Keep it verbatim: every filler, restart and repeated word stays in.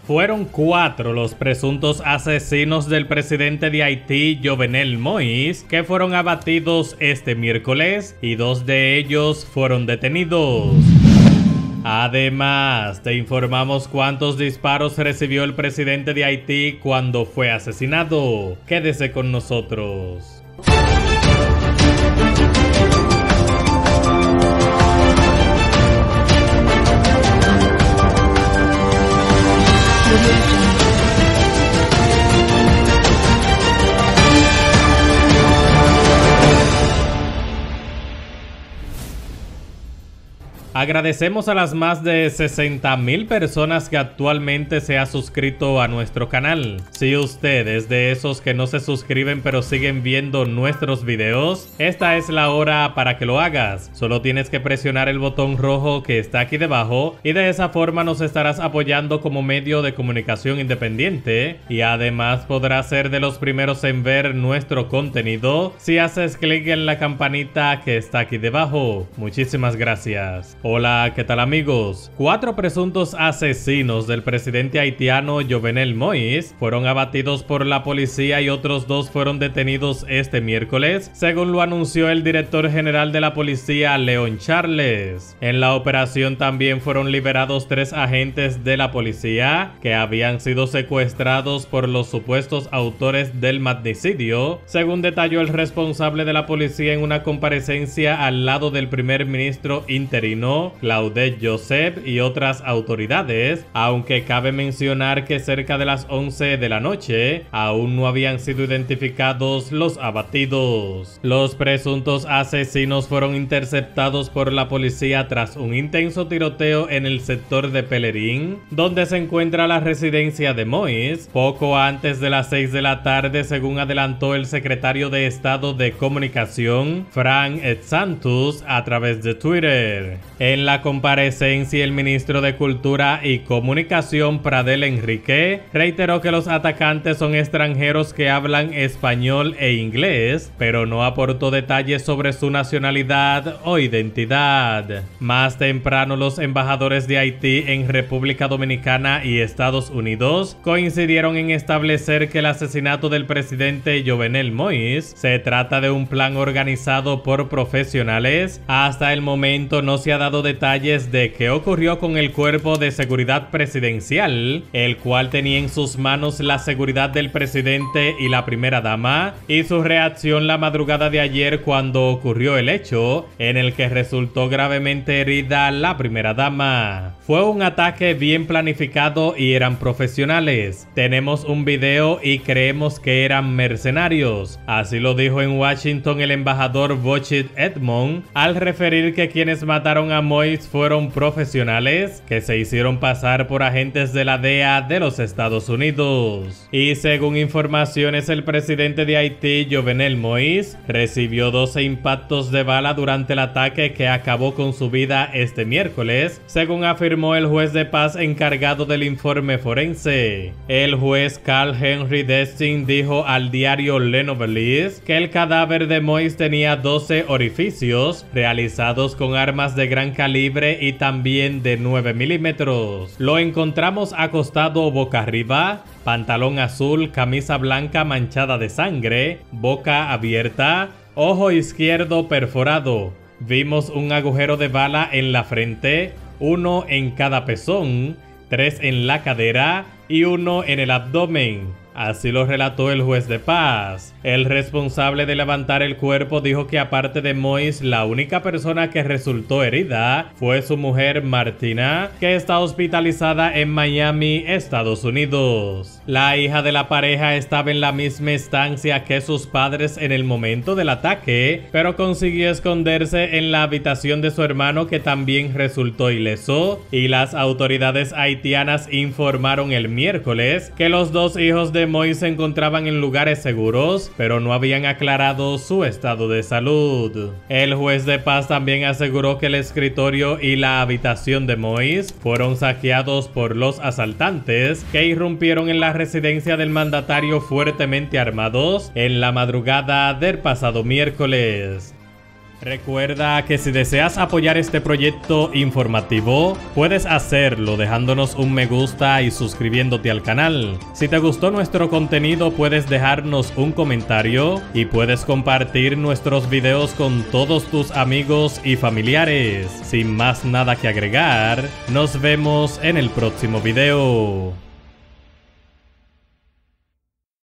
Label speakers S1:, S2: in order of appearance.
S1: Fueron cuatro los presuntos asesinos del presidente de Haití, Jovenel Moïse, que fueron abatidos este miércoles y dos de ellos fueron detenidos. Además, te informamos cuántos disparos recibió el presidente de Haití cuando fue asesinado. Quédese con nosotros. Agradecemos a las más de sesenta mil personas que actualmente se han suscrito a nuestro canal. Si usted es de esos que no se suscriben pero siguen viendo nuestros videos, esta es la hora para que lo hagas. Solo tienes que presionar el botón rojo que está aquí debajo y de esa forma nos estarás apoyando como medio de comunicación independiente y además podrás ser de los primeros en ver nuestro contenido si haces clic en la campanita que está aquí debajo. Muchísimas gracias. Hola, ¿qué tal amigos? Cuatro presuntos asesinos del presidente haitiano Jovenel Moïse fueron abatidos por la policía y otros dos fueron detenidos este miércoles, según lo anunció el director general de la policía, Leon Charles. En la operación también fueron liberados tres agentes de la policía que habían sido secuestrados por los supuestos autores del magnicidio, según detalló el responsable de la policía en una comparecencia al lado del primer ministro interino Claudette Joseph y otras autoridades, aunque cabe mencionar que cerca de las once de la noche aún no habían sido identificados los abatidos. Los presuntos asesinos fueron interceptados por la policía tras un intenso tiroteo en el sector de Pelerín, donde se encuentra la residencia de Moïse, poco antes de las seis de la tarde, según adelantó el secretario de Estado de Comunicación, Frank Santos, a través de Twitter. En la comparecencia, el ministro de Cultura y Comunicación, Pradel Enrique, reiteró que los atacantes son extranjeros que hablan español e inglés, pero no aportó detalles sobre su nacionalidad o identidad. Más temprano, los embajadores de Haití en República Dominicana y Estados Unidos coincidieron en establecer que el asesinato del presidente Jovenel Moïse se trata de un plan organizado por profesionales. Hasta el momento no se ha dado detalles de qué ocurrió con el cuerpo de seguridad presidencial, el cual tenía en sus manos la seguridad del presidente y la primera dama, y su reacción la madrugada de ayer cuando ocurrió el hecho en el que resultó gravemente herida la primera dama. Fue un ataque bien planificado y eran profesionales. Tenemos un video y creemos que eran mercenarios. Así lo dijo en Washington el embajador Bochit Edmond al referir que quienes mataron a Moïse fueron profesionales que se hicieron pasar por agentes de la D E A de los Estados Unidos. Y según informaciones, el presidente de Haití, Jovenel Moïse, recibió doce impactos de bala durante el ataque que acabó con su vida este miércoles, según afirmó el juez de paz encargado del informe forense. El juez Carl Henry Destin dijo al diario Le Noveliste que el cadáver de Moïse tenía doce orificios realizados con armas de gran calibre y también de nueve milímetros. Lo encontramos acostado boca arriba, pantalón azul, camisa blanca manchada de sangre, boca abierta, ojo izquierdo perforado. Vimos un agujero de bala en la frente, uno en cada pezón, tres en la cadera y uno en el abdomen. Así lo relató el juez de paz. El responsable de levantar el cuerpo dijo que aparte de Moïse, la única persona que resultó herida fue su mujer Martina, que está hospitalizada en Miami, Estados Unidos. La hija de la pareja estaba en la misma estancia que sus padres en el momento del ataque, pero consiguió esconderse en la habitación de su hermano, que también resultó ileso, y las autoridades haitianas informaron el miércoles que los dos hijos de Moïse se encontraban en lugares seguros, pero no habían aclarado su estado de salud. El juez de paz también aseguró que el escritorio y la habitación de Moïse fueron saqueados por los asaltantes que irrumpieron en la residencia del mandatario fuertemente armados en la madrugada del pasado miércoles. Recuerda que si deseas apoyar este proyecto informativo, puedes hacerlo dejándonos un me gusta y suscribiéndote al canal. Si te gustó nuestro contenido, puedes dejarnos un comentario y puedes compartir nuestros videos con todos tus amigos y familiares. Sin más nada que agregar, nos vemos en el próximo video.